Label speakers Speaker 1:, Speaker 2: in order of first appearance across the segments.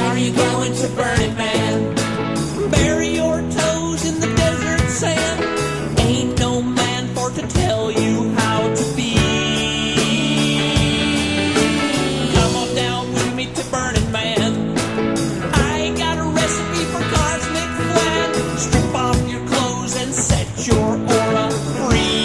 Speaker 1: are you going to Burning Man? Bury your toes in the desert sand. Ain't no man for to tell you how to be. Come on down with me to Burning Man. I got a recipe for cosmic flan. Strip off your clothes and set your aura free.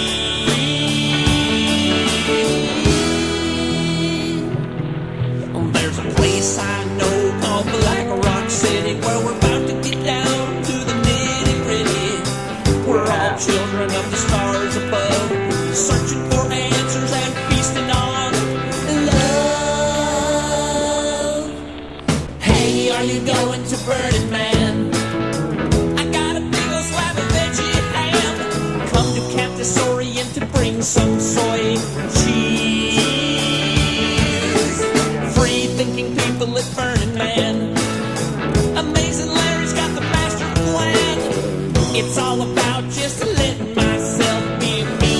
Speaker 1: There's a place I know called Black Rock City, where we're about to get down to the nitty-gritty. We're all children of the stars above, searching for answers and feasting on love. Hey, are you going to Burning Man? I got a big old slab of veggie ham. Come to Camp Disorient to bring some soy cheese. Free-thinking people at Burning Man. Amazing Larry's got the master plan. It's all about just letting myself be me.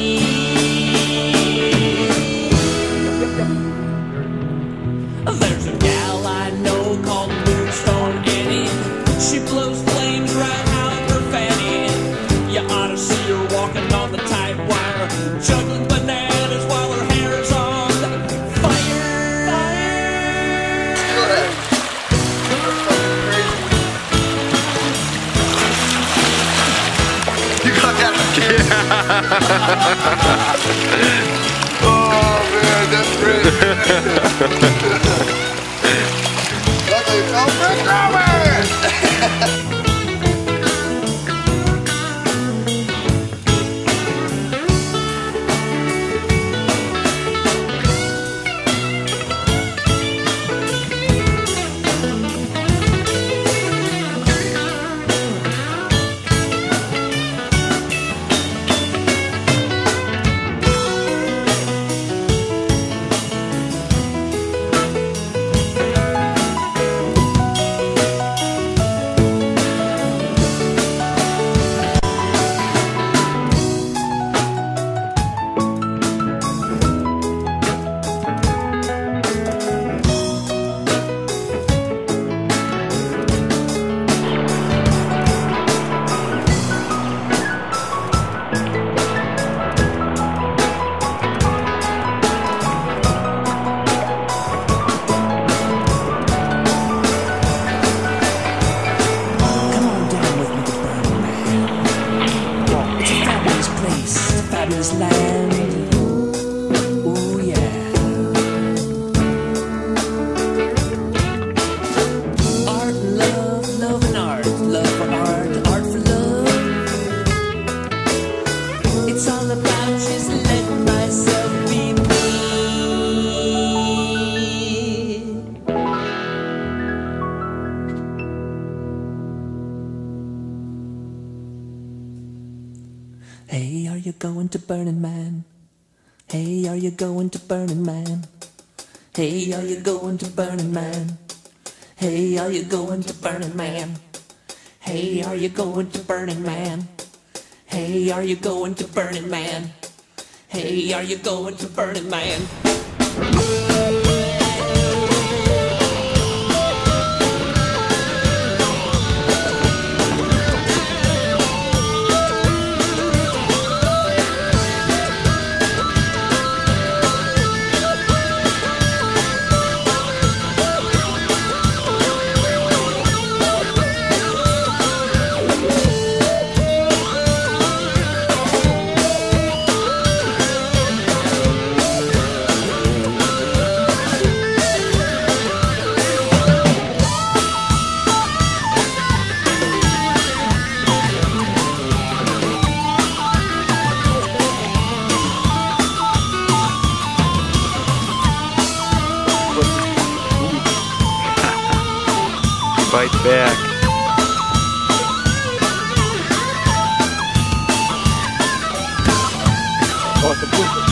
Speaker 1: There's a gal I know called Moonstone Annie. She blows flames right out her fanny. You ought to see her walking on the tight wire, juggling bananas while her hair's on fire.
Speaker 2: You got that again? Oh man, that's great. Luckily, oh, Rick Roman!
Speaker 1: Hey, are you going to Burning Man? Hey, are you going to Burning Man? Hey, are you going to Burning Man? Hey, are you going to Burning Man? Hey, are you going to Burning Man? Hey, are you going to Burning Man? Hey, are you going to Burning Man?
Speaker 3: Fight back. Oh, it's a blooper.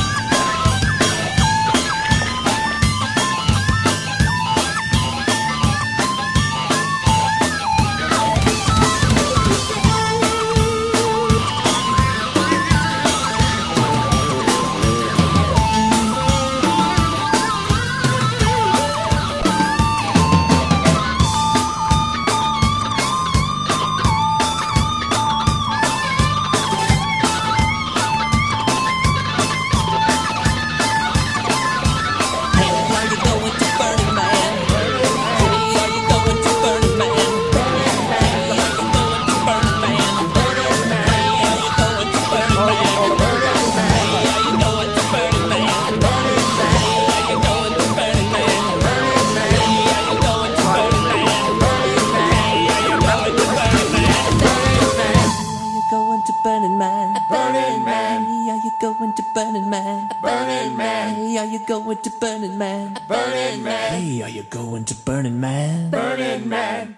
Speaker 1: you going to Burning Man?
Speaker 2: Burning Man.
Speaker 1: Hey, are you going to Burning Man?
Speaker 2: Burning Man.
Speaker 1: Hey, are you going to Burning Man?
Speaker 2: Burning Man.